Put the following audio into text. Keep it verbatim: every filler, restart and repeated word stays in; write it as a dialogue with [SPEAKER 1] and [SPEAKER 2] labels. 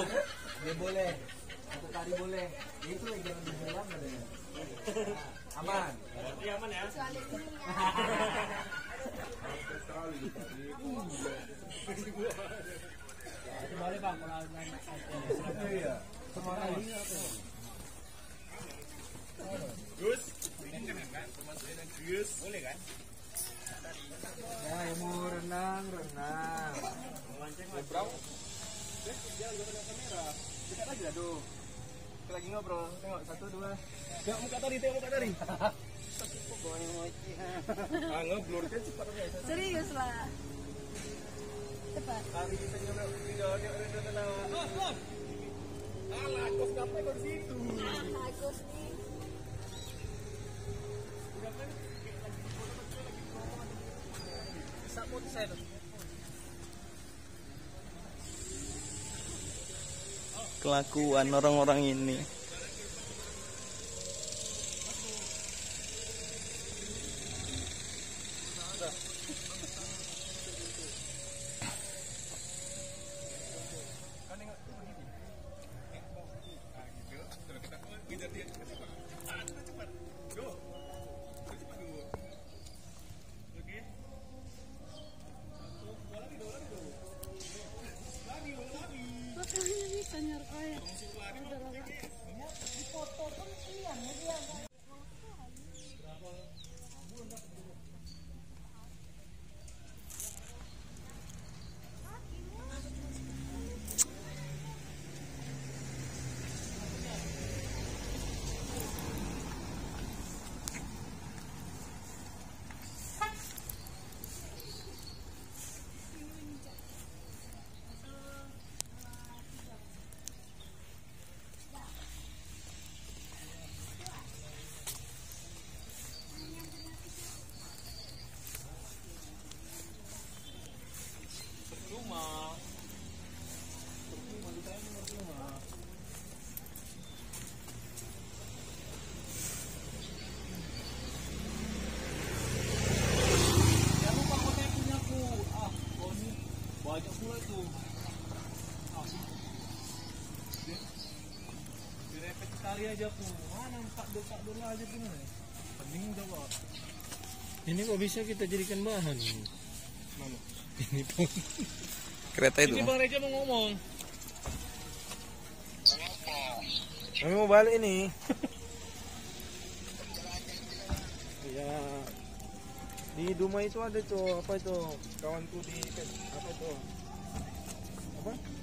[SPEAKER 1] Dia boleh. Satu kali boleh. Itu yang jangan dibilang katanya. Aman.
[SPEAKER 2] Berarti aman ya?
[SPEAKER 1] Boleh bang, kalau main iya. Semua kali
[SPEAKER 2] Gus. Gus. Boleh kan?
[SPEAKER 1] Ya, mau renang, renang. Ngobrol. Jangan lupa kamera. Dekat lagi lah tuh. Kita lagi ngobrol. Tengok satu dua. Tengok muka tadi, tengok muka tadi. Ah, ngeblur kan cepat guys.
[SPEAKER 3] Serius lah. Cepat.
[SPEAKER 1] Hari kita nyoba video dia udah tenang. Oh, belum. Alah, kos kapan kau di situ?
[SPEAKER 3] Bagus nih.
[SPEAKER 1] Bisa motor saya tuh.
[SPEAKER 4] Kelakuan orang-orang ini.
[SPEAKER 1] Banyak pula tuh. Direpet sekali aja pun. Mana empat dua empat dua aja pun. Pening coba.
[SPEAKER 5] Ini kok bisa kita jadikan bahan?
[SPEAKER 1] Mana?
[SPEAKER 5] Ini pun.
[SPEAKER 4] Kereta itu.
[SPEAKER 1] Ini Bang Reja mau ngomong.
[SPEAKER 5] Kami mau balik ini. Ya. Di Dumai itu ada tuh apa itu kawanku di apa itu apa